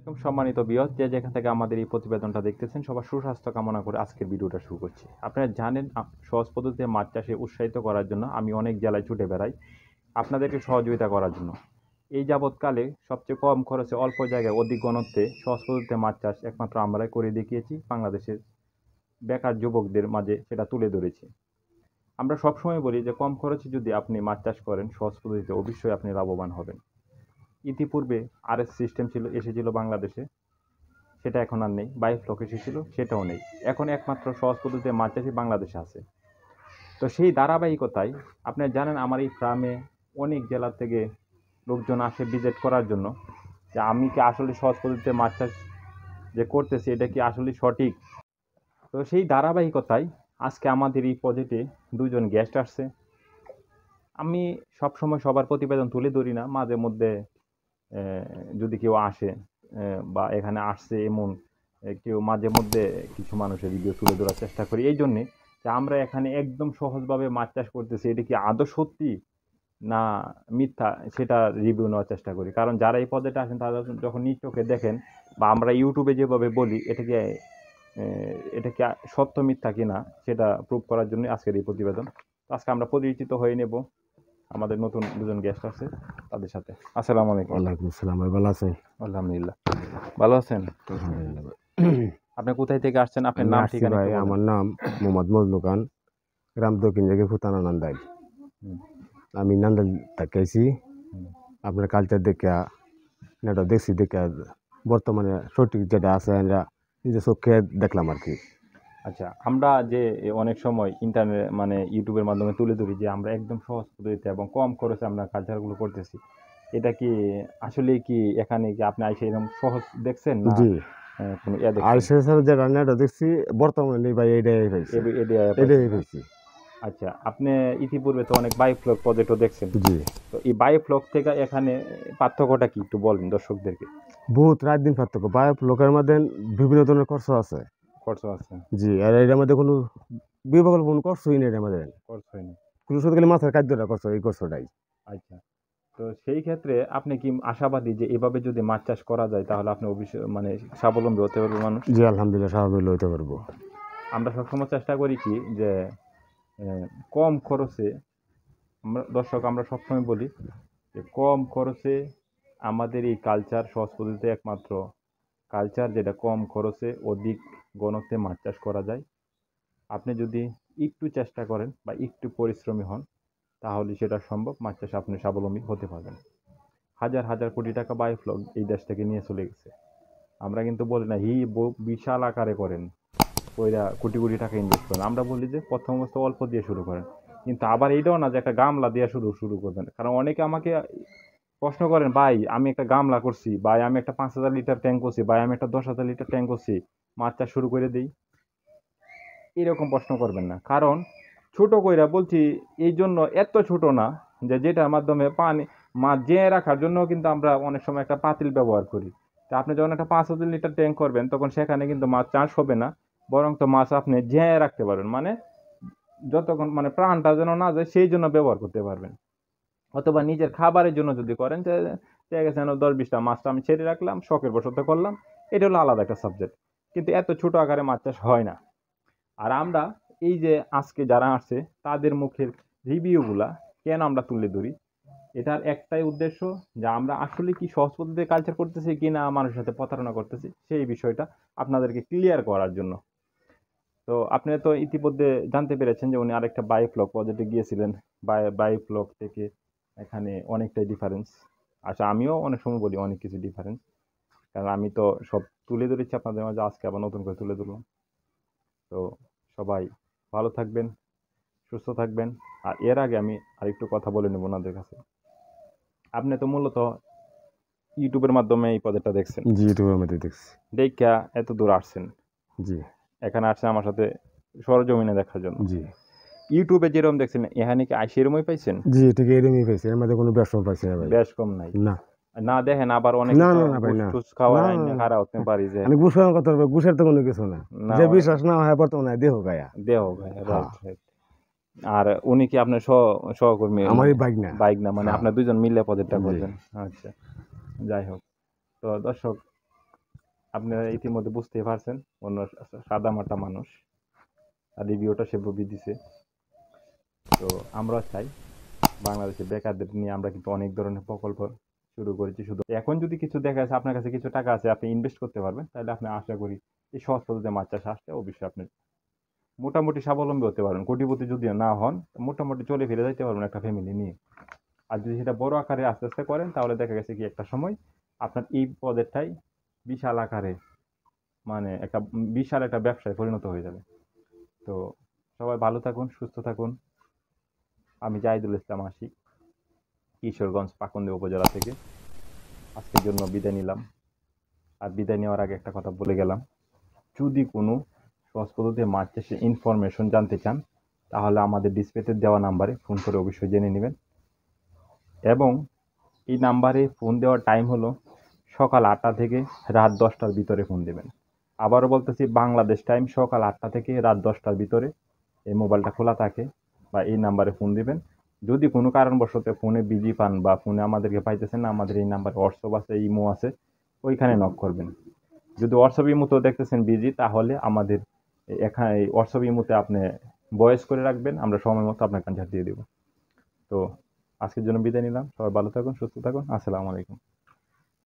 একদম সম্মানিত ভিউয়ার্স, যে যেখান থেকে আমাদের এই প্রতিবেদনটা দেখতেছেন সবার সুস্বাস্থ্য কামনা করে আজকের ভিডিওটা শুরু করছি। আপনারা জানেন সহজ পদ্ধতিতে মাছ চাষে উৎসাহিত করার জন্য আমি অনেক জেলায় ছুটে বেড়াই আপনাদেরকে সহযোগিতা করার জন্য। এই যাবৎকালে সবচেয়ে কম খরচে অল্প জায়গায় অধিক ঘনত্বে সহজ পদ্ধতিতে মাছ চাষ একমাত্র আমরাই করে দেখিয়েছি। বাংলাদেশের বেকার যুবকদের মাঝে সেটা তুলে ধরেছি। আমরা সবসময় বলি যে কম খরচে যদি আপনি মাছ চাষ করেন সহজ পদ্ধতিতে অবশ্যই আপনি লাভবান হবেন। ইতিপূর্বে আরএস সিস্টেম এসেছিল বাংলাদেশে, সেটা এখন আর নেই। বায়োফ্লক এসেছিল, সেটাও নেই। এখন একমাত্র সহজ পদ্ধতিতে মাছ চাষই বাংলাদেশে আছে। তো সেই ধারাবাহিকতায় আপনারা জানেন আমার এই ফার্মে অনেক জেলা থেকে লোকজন আসে ভিজিট করার জন্য, যে আমি কি আসলে সহজ পদ্ধতিতে মাছ চাষ যে করতেছি এটা কি আসলে সঠিক। তো সেই ধারাবাহিকতায় আজকে আমাদের এই প্রজেক্টে দুজন গেস্ট আসছে। আমি সবসময় সবার প্রতিবেদন তুলে ধরি না, মাঝে মধ্যে যদি কেউ আসে বা এখানে আসছে এমন কেউ মাঝে মধ্যে কিছু মানুষের ভিডিও তুলে ধরার চেষ্টা করি, এই জন্যে যে আমরা এখানে একদম সহজভাবে মাছ চাষ করতেছি এটা কি আদৌ সত্যি না মিথ্যা সেটা রিভিউ নেওয়ার চেষ্টা করি। কারণ যারা এই পদে আসেন তারা যখন নিজ চোখে দেখেন বা আমরা ইউটিউবে যেভাবে বলি এটা কি সত্য মিথ্যা কিনা সেটা প্রুভ করার জন্য আজকের এই প্রতিবেদন। আজকে আমরা পরিচিত হয়ে নেব আমাদের নতুন দুজন গেস্ট আছে তাদের সাথে। আসসালামু আলাইকুম। ওয়ালাইকুম আসসালাম। ভাই ভালো আছেন? আলহামদুলিল্লাহ, ভালো আছেন? আপনি কোথায় থেকে আসছেন? আপনার নাম ঠিকানা? ভাই আমার নাম মোহাম্মদ মজনু খান, গ্রাম দক্ষিণ জায়গায় ফুতানা নান্দাইল। আমি নান্দাইল থাকাইছি। আপনার কালচার দেখা এটা দেখছি, দেখা বর্তমানে সঠিক যেটা আছে আমরা নিজের চোখে দেখলাম আর কি। আচ্ছা, আমরা যে অনেক সময় ইন্টারনেট মানে ইউটিউবের মাধ্যমে তুলে ধরি যে আমরা একদম সহজ পদ্ধতিতে এবং কম খরচে আমরা কালচারগুলো করতেছি, এটা কি আসলে কি এখানে কি আপনি আইসে এরকম সহজ দেখছেন না? জি, কোনো আইসে যে রান্নাটা দেখছি বর্তমানে ভাই এটাই হয়েছে। আচ্ছা, আপনি ইতিপূর্বে তো অনেক বায়োফ্লক প্রজেক্টও দেখছেন। জি, তো এই বায়োফ্লক থেকে এখানে পার্থক্যটা কি একটু বলেন দর্শকদেরকে। বহুত রাত দিন পার্থক্য। বায়োফ্লকের মধ্যে বিভিন্ন ধরনের খরচ আছে। জি, আর এটার মধ্যে কোনো বিভাগ কোনো খরচই নেই। এটার মধ্যে খরচ হয়নি, কোনো শুধু খালি মাছের খাদ্যটা খরচ, এই খরচটাই। আচ্ছা, তো সেই ক্ষেত্রে আপনি কি আশাবাদী যে এভাবে যদি মাছ চাষ করা যায় তাহলে আপনি অবশ্যই মানে স্বাবলম্বী হতে পারবে মানুষ? জি, আলহামদুলিল্লাহ স্বাবলম্বী হতে পারবো। আমরা সবসময় চেষ্টা করি কি যে কম খরচে আমরা সবসময় বলি যে কম খরচে আমাদের এই কালচার সহজ পদ্ধতিতে একমাত্র কালচার যেটা কম খরচে অধিক ঘনত্বে মাছ চাষ করা যায়। আপনি যদি একটু চেষ্টা করেন বা একটু পরিশ্রমী হন তাহলে সেটা সম্ভব। মাছ চাষে আপনি স্বাবলম্বী হতে পারবেন। হাজার হাজার কোটি টাকা বায়োফ্লক এই দেশ থেকে নিয়ে চলে গেছে। আমরা কিন্তু বলি না বিশাল আকারে করেন, ওইরা কোটি কোটি টাকা ইনভেস্ট করেন। আমরা বলি যে প্রথম অবস্থা অল্প দিয়ে শুরু করেন, কিন্তু আবার এইটাও না যে একটা গামলা দিয়ে শুরু করবেন। কারণ অনেকে আমাকে প্রশ্ন করেন, ভাই আমি একটা গামলা করছি, ভাই আমি একটা 5,000 লিটার ট্যাঙ্ক করছি, ভাই আমি একটা 10,000 লিটার ট্যাঙ্ক করছি, মাছ চাষ শুরু করে দিই। এরকম প্রশ্ন করবেন না, কারণ ছোট কইরা বলছি এই জন্য এত ছোট না যে যেটার মাধ্যমে পানি মাছ জেয়ে রাখার জন্য কিন্তু আমরা অনেক সময় একটা পাতিল ব্যবহার করি। তা আপনি যখন একটা 5,000 লিটার ট্যাঙ্ক করবেন তখন সেখানে কিন্তু মাছ চাষ হবে না, বরং তো মাছ আপনি জেয়ে রাখতে পারবেন, মানে যতক্ষণ মানে প্রাণটা যেন না যায় সেই জন্য ব্যবহার করতে পারবেন। অথবা নিজের খাবারের জন্য যদি করেন যে ঠিক আছে 10-20টা মাছটা আমি ছেড়ে রাখলাম, শখের বশত করলাম, এটা হলো আলাদা একটা সাবজেক্ট। কিন্তু এত ছোট আকারে মাছ চাষ হয় না। আর আমরা এই যে আজকে যারা আসছে তাদের মুখের রিভিউগুলা কেন আমরা তুলে ধরি, এটার একটাই উদ্দেশ্য যে আমরা আসলে কি সহজ পদ্ধতিতে কালচার করতেছি কি না মানুষের সাথে প্রতারণা করতেছি সেই বিষয়টা আপনাদেরকে ক্লিয়ার করার জন্য। তো আপনি তো ইতিমধ্যে জানতে পেরেছেন যে উনি আরেকটা বায়োফ্লক প্রজেক্টে গিয়েছিলেন। বায়োফ্লক থেকে এখানে অনেকটাই ডিফারেন্স। আচ্ছা, আমিও অনেক সময় বলি অনেক কিছু ডিফারেন্স, কারণ আমি তো সব তুলে ধরেছি আপনাদের মাঝে, আজকে আবার নতুন করে তুলে ধরলাম। তো সবাই ভালো থাকবেন, সুস্থ থাকবেন। আর এর আগে আমি আরেকটু কথা বলে নেব ওনাদের কাছে। আপনি তো মূলত ইউটিউবের মাধ্যমে এই প্রজেক্টটা দেখছেন? জি, ইউটিউবের মধ্যে দেখছি। দেখা এত দূর আসছেন? জি, এখানে আসছেন আমার সাথে সরজমিনে দেখার জন্য? জি। ইউটিউবে যেরকম দেখছেন এখানে কি আইসে এরমই পাইছেন? জি, ঠিক এরকমই পাইছি। এর মধ্যে কোনো ব্যবসা পাইছি না ভাই। বেশ কম নাই না না দেখেন আবার অনেক না না ভাই, না ঘুষ খাওয়া খারাপ হতে পারি যে আমি ঘুষের কথা বলবো, ঘুষের তো কোনো কিছু না। যে বিশ্বাস না হয় বর্তমানে দেহ গায়া রাইট। আর উনি কি আপনার সহকর্মী? আমারই বাইক না মানে আপনার দুজন মিলে প্রজেক্টটা করবেন। আচ্ছা, যাই হোক। তো দর্শক আপনারা ইতিমধ্যে বুঝতেই পারছেন, অন্য সাদামাটা মানুষ, আর রিভিউটা সেভাবেই দিছে। তো আমরা চাই বাংলাদেশে বেকারদের নিয়ে আমরা কিন্তু অনেক ধরনের প্রকল্প শুরু করেছি। শুধু এখন যদি কিছু দেখা যাচ্ছে আপনার কাছে কিছু টাকা আছে, আপনি ইনভেস্ট করতে পারবেন, তাহলে আপনি আশা করি এই সহজ পদ্ধতিতে মাছ চাষ আসলে অবশ্যই আপনি মোটামুটি স্বাবলম্বী হতে পারবেন। কোটিপতি যদিও না হন, মোটামুটি চলে ফিরে যাইতে পারবেন একটা ফ্যামিলি নিয়ে। আর যদি সেটা বড় আকারে আস্তে আস্তে করেন, তাহলে দেখা গেছে কি একটা সময় আপনার এই পদেরটাই বিশাল আকারে, মানে একটা বিশাল একটা ব্যবসায় পরিণত হয়ে যাবে। তো সবাই ভালো থাকুন, সুস্থ থাকুন। আমি জাহিদুল ইসলাম আশিক, কিশোরগঞ্জ পাকুন্দি উপজেলা থেকে আজকের জন্য বিদায় নিলাম। আর বিদায় নেওয়ার আগে একটা কথা বলে গেলাম, যদি কোনো সহজ পদ্ধতিতে মাছ চাষের ইনফরমেশন জানতে চান, তাহলে আমাদের ডিসপ্লেতে দেওয়া নাম্বারে ফোন করে অবশ্যই জেনে নেবেন। এবং এই নাম্বারে ফোন দেওয়ার টাইম হলো সকাল 8টা থেকে রাত 10টার ভিতরে ফোন দেবেন। আবারও বলতেছি, বাংলাদেশ টাইম সকাল 8টা থেকে রাত 10টার ভিতরে এই মোবাইলটা খোলা থাকে, বা এই নাম্বারে ফোন দিবেন। যদি কোনো কারণবশত ফোনে বিজি পান বা ফোনে আমাদেরকে পাইতেছেন না, আমাদের এই নাম্বারে হোয়াটসঅ্যাপ আছে, ইমো আছে, ওইখানে নক করবেন। যদি হোয়াটসঅ্যাপ ইমোতেও দেখতেছেন বিজি, তাহলে আমাদের এখানে এই হোয়াটসঅ্যাপ ইমোতে আপনি ভয়েস করে রাখবেন, আমরা সময় মতো আপনার অ্যান্সার দিয়ে দেবো। তো আজকের জন্য বিদায় নিলাম। সবাই ভালো থাকুন, সুস্থ থাকুন। আসসালামু আলাইকুম।